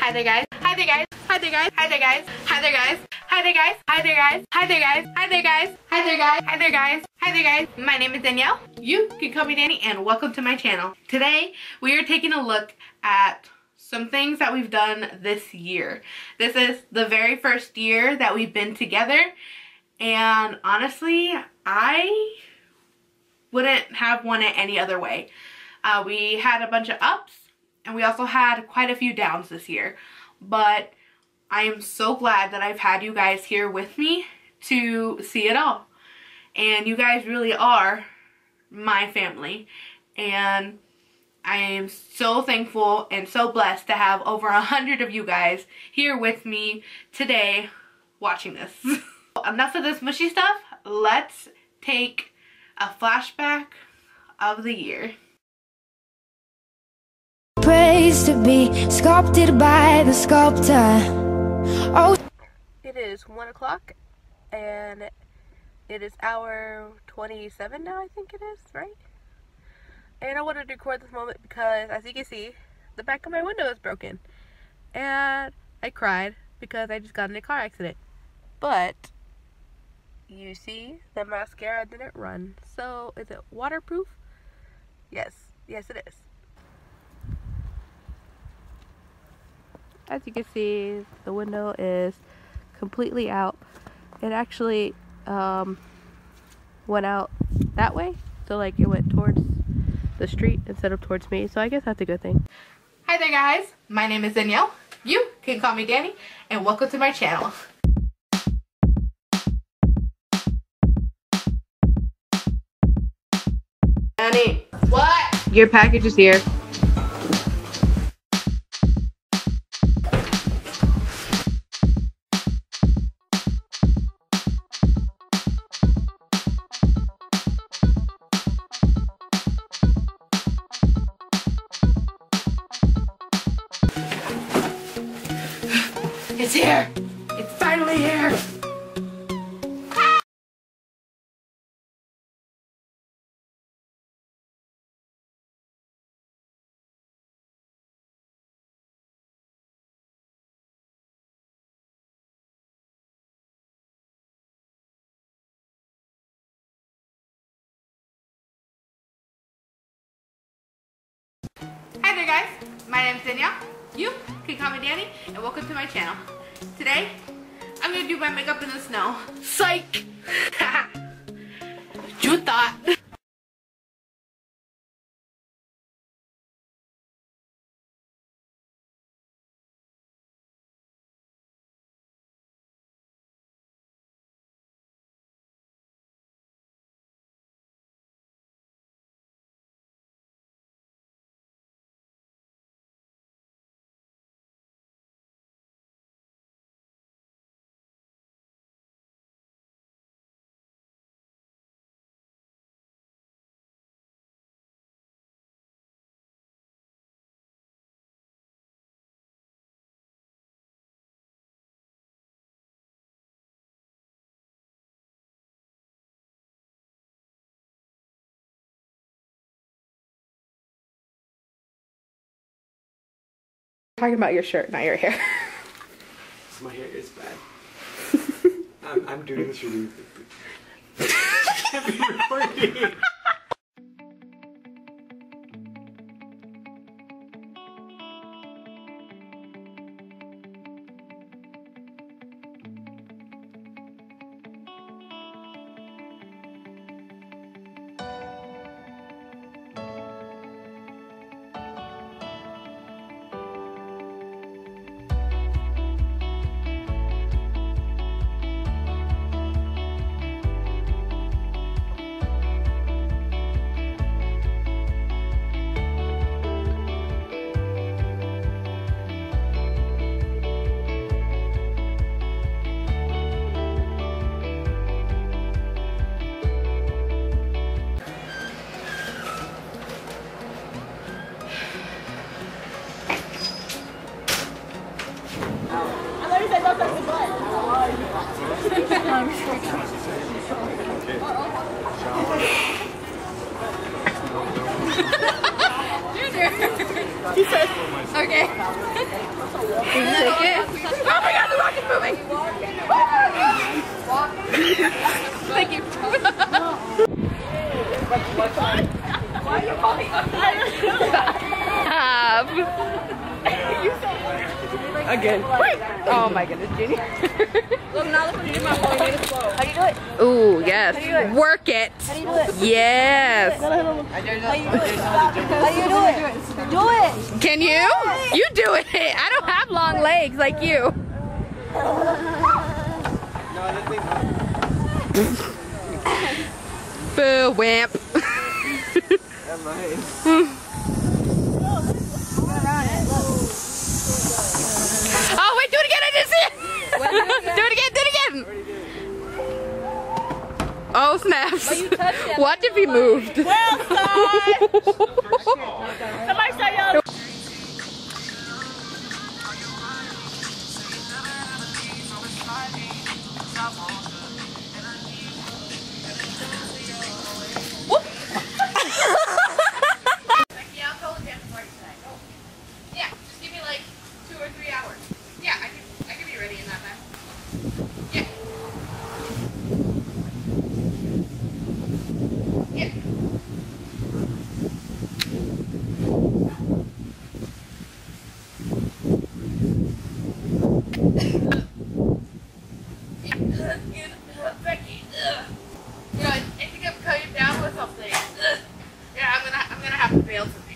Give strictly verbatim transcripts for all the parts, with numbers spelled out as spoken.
Hi there guys. Hi there guys. Hi there guys. Hi there guys. Hi there guys. Hi there guys. Hi there guys. Hi there guys. Hi there guys. Hi there guys. Hi there guys. Hi there guys. My name is Danielle. You can call me Dani, and welcome to my channel. Today we are taking a look at some things that we've done this year. This is the very first year that we've been together, and honestly I wouldn't have won it any other way. Uh, we had a bunch of ups and we also had quite a few downs this year, but I am so glad that I've had you guys here with me to see it all. And you guys really are my family, and I am so thankful and so blessed to have over a hundred of you guys here with me today watching this. Enough of this mushy stuff. Let's take a flashback of the year. Praised to be sculpted by the sculptor. Oh, it is one o'clock and it is hour twenty-seven now, I think it is, right? And I wanted to record this moment because, as you can see, the back of my window is broken. And I cried because I just got in a car accident. But you see, the mascara didn't run. So, is it waterproof? Yes. Yes, it is. As you can see, the window is completely out. It actually um, went out that way. So, like, it went towards the street instead of towards me. So, I guess that's a good thing. Hi there, guys. My name is Danielle. You can call me Dani. And welcome to my channel. Dani, what? Your package is here. It's here. It's finally here. Hi there guys, my name is Danielle. You can call me Dani, and welcome to my channel. Today, I'm gonna do my makeup in the snow. Psych! You thought. Talking about your shirt, not your hair. My hair is bad. I'm, I'm doing this really. Can't be recording. He says, okay. Again. Oh my goodness, Jenny. Look, now look what you do my phone. You need to slow. How do you do it? Ooh, yes. How do you do it? Work it. How do you do it? Yes. How do you do it? How do you do it? Do it. Can you? You do it. I don't have long legs like you. Boo, wimp. Oh, wait, do it again. I didn't see it. Do it again, do it again. Oh, snaps. What if he moved? Well, son. Somebody say y'all. Yeah, just give me like two or three hours. Yeah, I can, I can be ready in that time. Yeah. Yeah. Good. I think I'm cutting down with something. Yeah, I'm gonna, I'm gonna have to bail tonight.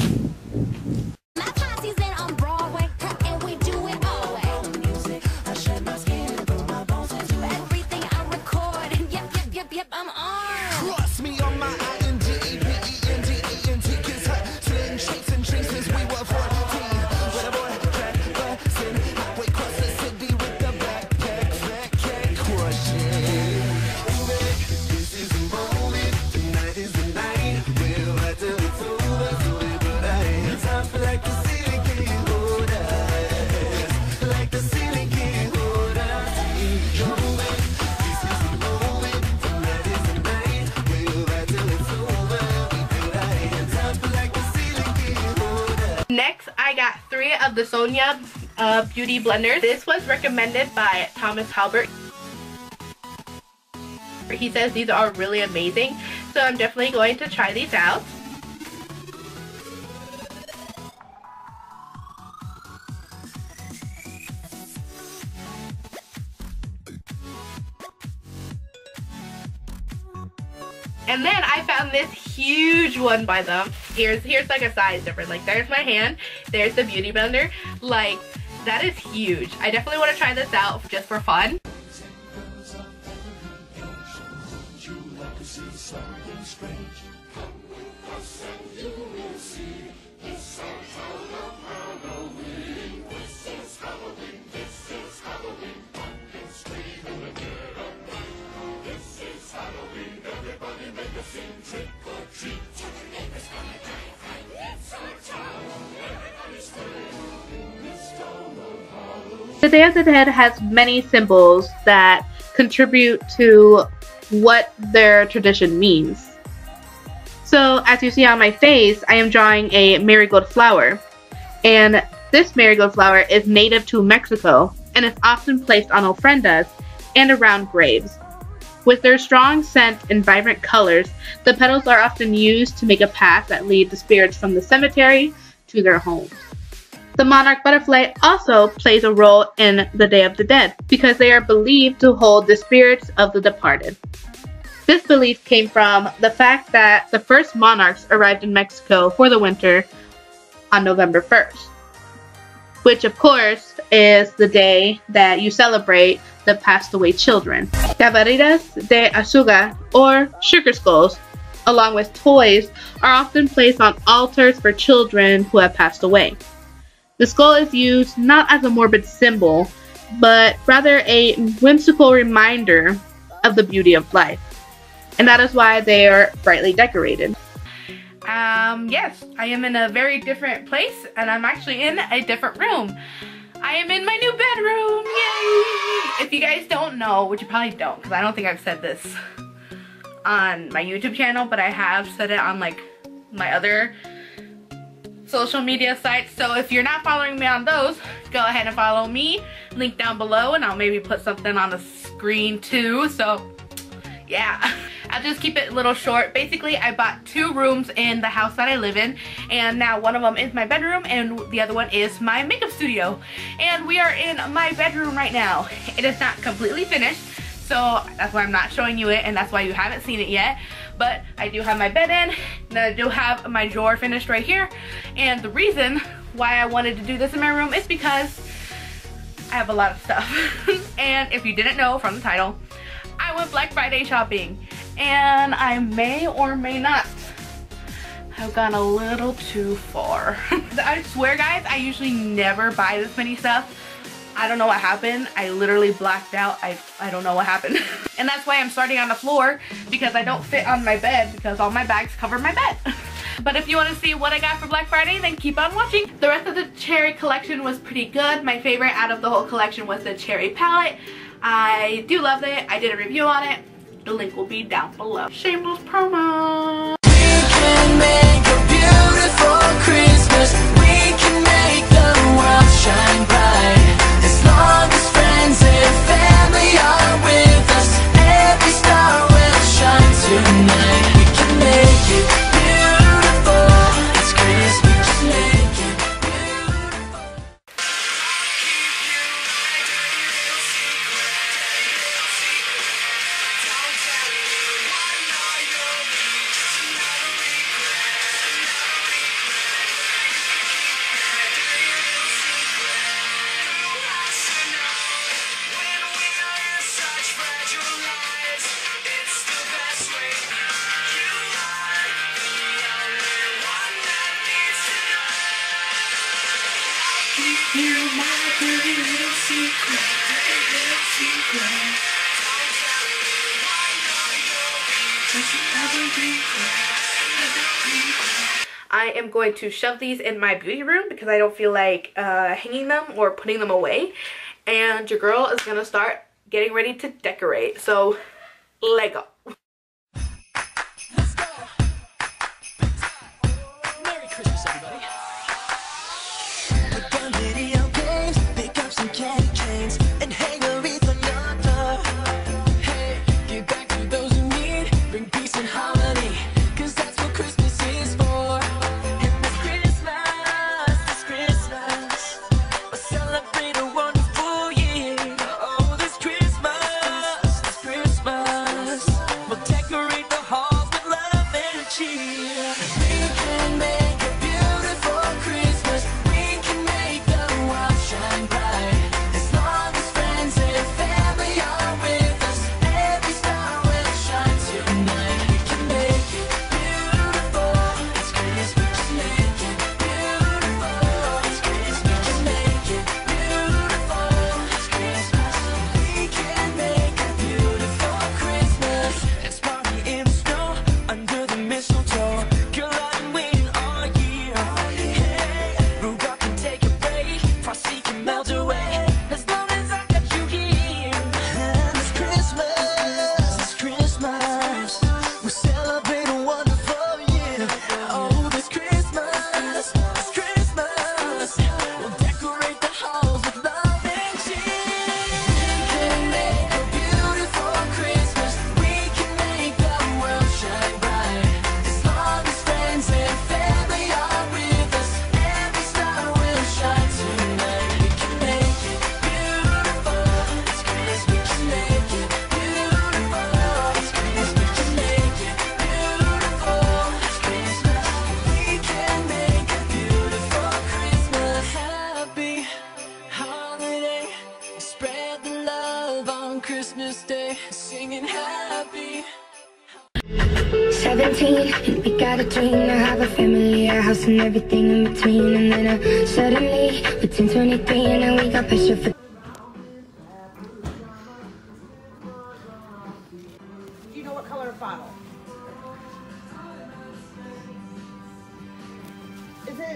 Next, I got three of the Sonia uh, Beauty Blenders. This was recommended by Thomas Halbert. He says these are really amazing, so I'm definitely going to try these out. And then I found this huge one by them. Here's here's like a size difference. Like there's my hand, there's the beauty blender. Like that is huge. I definitely want to try this out just for fun. The Day of the Dead has many symbols that contribute to what their tradition means. So as you see on my face, I am drawing a marigold flower. And this marigold flower is native to Mexico and is often placed on ofrendas and around graves. With their strong scent and vibrant colors, the petals are often used to make a path that leads the spirits from the cemetery to their homes. The monarch butterfly also plays a role in the Day of the Dead because they are believed to hold the spirits of the departed. This belief came from the fact that the first monarchs arrived in Mexico for the winter on November first, which of course is the day that you celebrate the passed away children. Cavaritas de azúcar, or sugar skulls, along with toys, are often placed on altars for children who have passed away. The skull is used not as a morbid symbol, but rather a whimsical reminder of the beauty of life. And that is why they are brightly decorated. Um, yes, I am in a very different place, and I'm actually in a different room. I am in my new bedroom, yay! If you guys don't know, which you probably don't, because I don't think I've said this on my YouTube channel, but I have said it on like my other social media sites. So if you're not following me on those, go ahead and follow me. Link down below, and I'll maybe put something on the screen too. So yeah. I'll just keep it a little short. Basically, I bought two rooms in the house that I live in, and now one of them is my bedroom and the other one is my makeup studio. And we are in my bedroom right now. It is not completely finished, so that's why I'm not showing you it, and that's why you haven't seen it yet. But I do have my bed in, and I do have my drawer finished right here. And the reason why I wanted to do this in my room is because I have a lot of stuff. And if you didn't know from the title, I went Black Friday shopping, and I may or may not have gone a little too far. I swear guys, I usually never buy this many stuff. I don't know what happened. I literally blacked out. I, I don't know what happened. And that's why I'm starting on the floor, because I don't fit on my bed because all my bags cover my bed. But if you want to see what I got for Black Friday, then keep on watching. The rest of the cherry collection was pretty good. My favorite out of the whole collection was the cherry palette. I do love it. I did a review on it. The link will be down below. Shameless promo. We can make a beautiful Christmas. We can make the world shine bright. As long as friends and family are with us, every star will shine tonight. We can make it beautiful. It's Christmas. Make it beautiful. I'll keep you my dirty little secret. Little secret. Don't tell anyone, no, you'll be just another regret. Another regret. You can keep my dirty little secret. Who has to know when we live such fragile lives? It's the best way. You are the only one that needs to know. I'll keep you my dirty little secret. Dirty little secret. Don't tell anyone, no, you'll be just another regret. Another regret. I am going to shove these in my beauty room because I don't feel like uh, hanging them or putting them away. And your girl is gonna start getting ready to decorate. So, let go. Let's go. Merry Christmas, everybody. Put down video games, pick up some candy canes, and hang a wreath on your door. Hey, give back to those who need, bring peace and harmony, 'cause that's what Christmas is for. And this Christmas, this Christmas, we'll celebrate a wonderful year. Oh, this Christmas, this Christmas, we'll decorate the halls with love and cheer. We can make a beautiful Christmas. We can make the world shine bright. As long as friends and family are with us, every star will shine tonight. We can make it beautiful. It's Christmas. Make it beautiful. It's Christmas. We can make it beautiful. It's Christmas. We can make a beautiful Christmas. Let's party in the snow under the mistletoe. Girl, I've been waiting all year. Hey, move up and take a break. Frosty can melt away. As long as I got you here. And this Christmas, this Christmas, we celebrate a wonderful year. Oh, this Christmas, this Christmas, we'll decorate the halls with love and cheer. We can make a beautiful Christmas. We can make the world shine bright. As long as friends and family are with us, every star will shine tonight. We can make it beautiful. It's Christmas. We can make it beautiful. It's Christmas. We can make it beautiful. It's Christmas. We can make a beautiful Christmas. Happy holiday. Spread the love on Christmas Day. Singing happy. Seventeen, and we got a dream to have a family, a house and everything in between. And then uh, suddenly, we turned twenty-three, and then we got pressure for. Do you know what color bottle? Is it?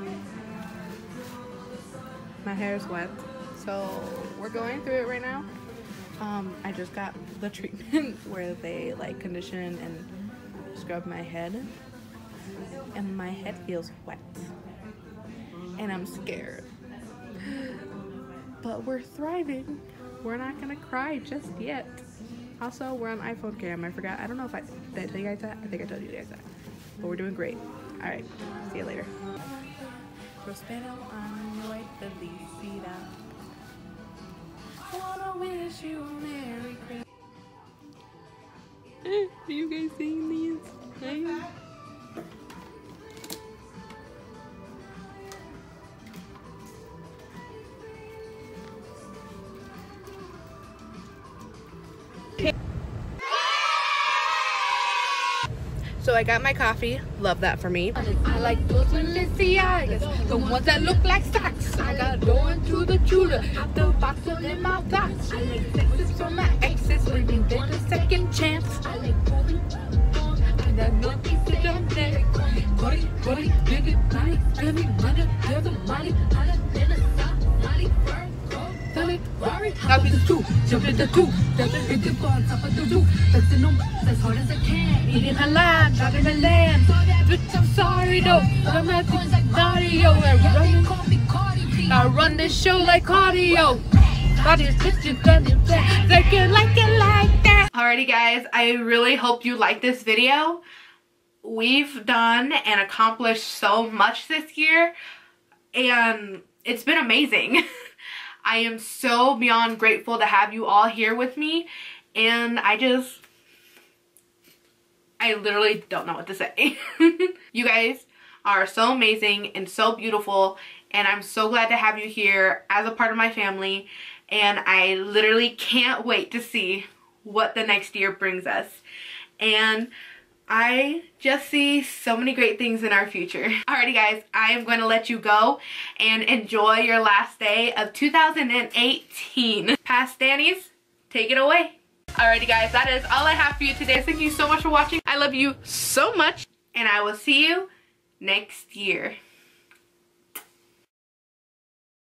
My hair is wet, so we're going through it right now. Um, I just got the treatment where they like condition and scrub my head, and my head feels wet, and I'm scared. But we're thriving. We're not gonna cry just yet. Also, we're on iPhone cam. I forgot. I don't know if I did I tell you guys that. I think I told you guys that. But we're doing great. All right. See you later. Prospero año y felicidad. Wanna wish you a Merry Christmas. Are you guys seeing these? Hey. So I got my coffee. Love that for me. I like those Balenciagas, the ones that look like socks. I got going to the jeweler, the box of in my box. I like sexes from my exes, living them a second chance. I like moving on. I got nothing to jump there. Body, body, big it, money, money, money, there's a money. I done been a south, money, burn. I've been two, jump in the two, jumping in the on top of the roof, flexing on as hard as I can, eating a lamb, driving a lamb. Bitch, I'm sorry though, I'm not going like cardio. I run this show like cardio. Alrighty guys, I really hope you like this video. We've done and accomplished so much this year, and it's been amazing. I am so beyond grateful to have you all here with me, and I just, I literally don't know what to say. You guys are so amazing and so beautiful, and I'm so glad to have you here as a part of my family, and I literally can't wait to see what the next year brings us. And I just see so many great things in our future. Alrighty guys, I am going to let you go and enjoy your last day of two thousand eighteen. Past Danis, take it away. Alrighty guys, that is all I have for you today. Thank you so much for watching. I love you so much, and I will see you next year.